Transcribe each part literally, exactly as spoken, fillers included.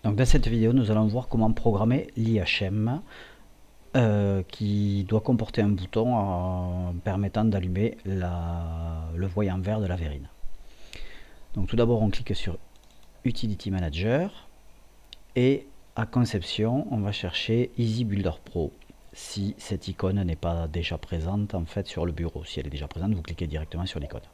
Donc dans cette vidéo, nous allons voir comment programmer l'I H M euh, qui doit comporter un bouton euh, permettant d'allumer le voyant vert de la verrine. Donc tout d'abord, on clique sur Utility Manager et à Conception, on va chercher Easy Builder Pro. Si cette icône n'est pas déjà présente en fait sur le bureau, si elle est déjà présente, vous cliquez directement sur l'icône.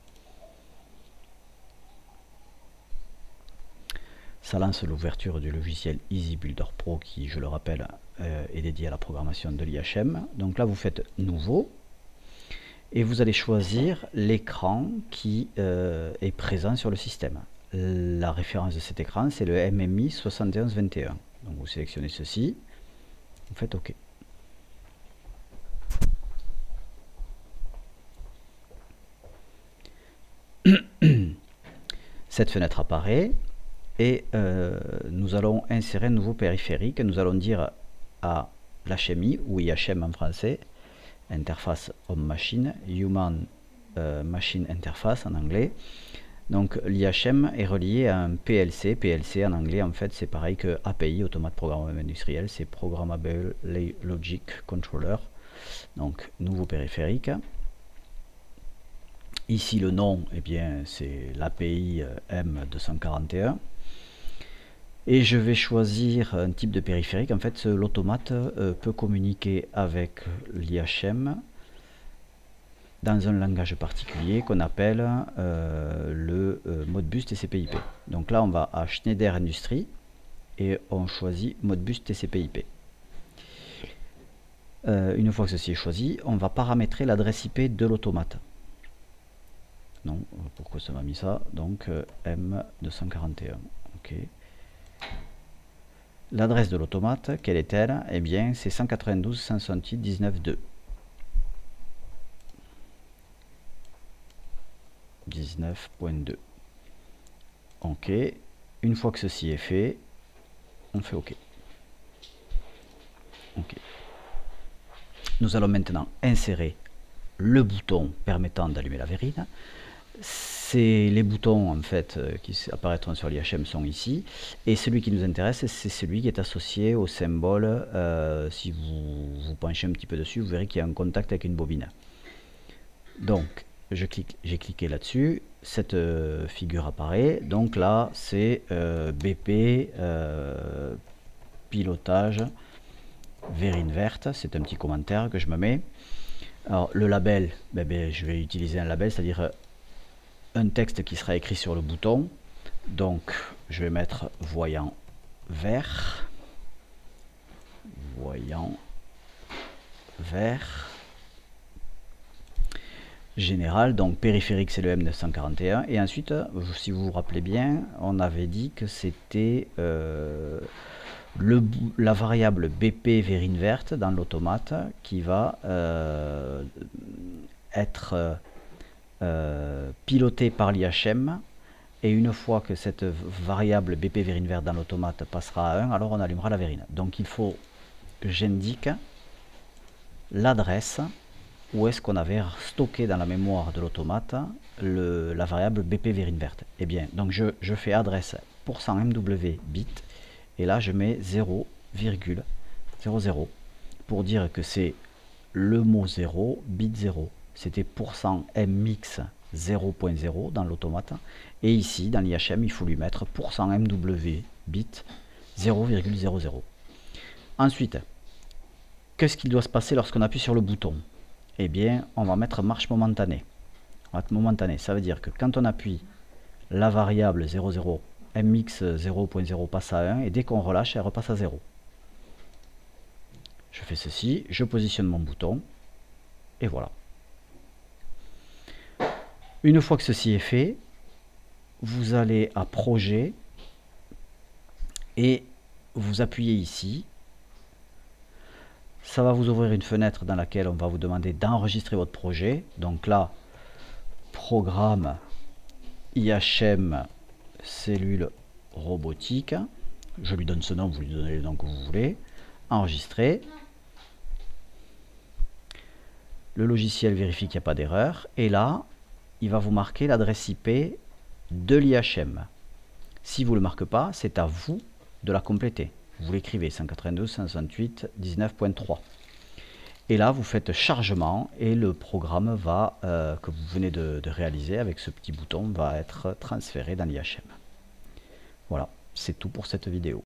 Ça lance l'ouverture du logiciel Easy Builder Pro qui, je le rappelle, euh, est dédié à la programmation de l'I H M. Donc là, vous faites Nouveau et vous allez choisir l'écran qui euh, est présent sur le système. La référence de cet écran, c'est le M M I soixante et onze vingt et un. Donc vous sélectionnez ceci, vous faites OK. Cette fenêtre apparaît. Et euh, nous allons insérer un nouveau périphérique. Nous allons dire à l'H M I, ou I H M en français, Interface Home Machine, Human euh, Machine Interface en anglais. Donc l'I H M est relié à un P L C. P L C en anglais, en fait, c'est pareil que A P I, Automate Programmable Industriel, c'est Programmable Logic Controller. Donc nouveau périphérique. Ici le nom, eh bien, c'est l'A P I M deux cent quarante et un. Et je vais choisir un type de périphérique. En fait, l'automate euh, peut communiquer avec l'I H M dans un langage particulier qu'on appelle euh, le euh, Modbus T C P I P. Donc là, on va à Schneider Industrie et on choisit Modbus T C P I P. Euh, une fois que ceci est choisi, on va paramétrer l'adresse I P de l'automate. Non, pourquoi ça m'a mis ça? Donc euh, M deux cent quarante et un. Ok. L'adresse de l'automate, quelle est-elle? Eh bien, c'est cent quatre-vingt-douze cent soixante-huit dix-neuf deux. dix-neuf point deux. OK. Une fois que ceci est fait, on fait OK. OK. Nous allons maintenant insérer le bouton permettant d'allumer la verrine. C'est les boutons en fait qui apparaîtront sur l'I H M sont ici, et celui qui nous intéresse, c'est celui qui est associé au symbole. Euh, si vous vous penchez un petit peu dessus, vous verrez qu'il y a un contact avec une bobine. Donc je clique, j'ai cliqué là-dessus, cette euh, figure apparaît. Donc là c'est euh, B P euh, pilotage verrine verte. C'est un petit commentaire que je me mets. Alors le label, ben, ben, je vais utiliser un label, c'est-à-dire un texte qui sera écrit sur le bouton. Donc je vais mettre voyant vert, voyant vert général. Donc périphérique, c'est le M neuf cent quarante et un, et ensuite, si vous vous rappelez bien, on avait dit que c'était euh, le, la variable B P verrine verte dans l'automate qui va euh, être Euh, piloté par l'I H M, et une fois que cette variable B P verrine verte dans l'automate passera à un, alors on allumera la verrine. Donc il faut que j'indique l'adresse où est-ce qu'on avait stocké dans la mémoire de l'automate la variable B P verrine verte. Et bien, donc je, je fais adresse pour cent M W bit, et là je mets zéro virgule zéro zéro pour dire que c'est le mot zéro, bit zéro. C'était pour cent M mix zéro point zéro dans l'automate, et ici dans l'I H M il faut lui mettre pour cent M W bit zéro virgule zéro zéro. Ensuite, qu'est-ce qu'il doit se passer lorsqu'on appuie sur le bouton? Eh bien, on va mettre marche momentanée. On va mettre momentanée, ça veut dire que quand on appuie, la variable zéro zéro M mix zéro point zéro passe à un, et dès qu'on relâche, elle repasse à zéro. Je fais ceci, je positionne mon bouton, et voilà. Une fois que ceci est fait, vous allez à Projet et vous appuyez ici. Ça va vous ouvrir une fenêtre dans laquelle on va vous demander d'enregistrer votre projet. Donc là, programme I H M cellule robotique. Je lui donne ce nom, vous lui donnez le nom que vous voulez. Enregistrer. Le logiciel vérifie qu'il n'y a pas d'erreur. Et là, il va vous marquer l'adresse I P de l'I H M. Si vous ne le marquez pas, c'est à vous de la compléter. Vous l'écrivez cent quatre-vingt-douze point cent soixante-huit point dix-neuf point trois. Et là, vous faites chargement et le programme va, euh, que vous venez de, de réaliser avec ce petit bouton va être transféré dans l'I H M. Voilà, c'est tout pour cette vidéo.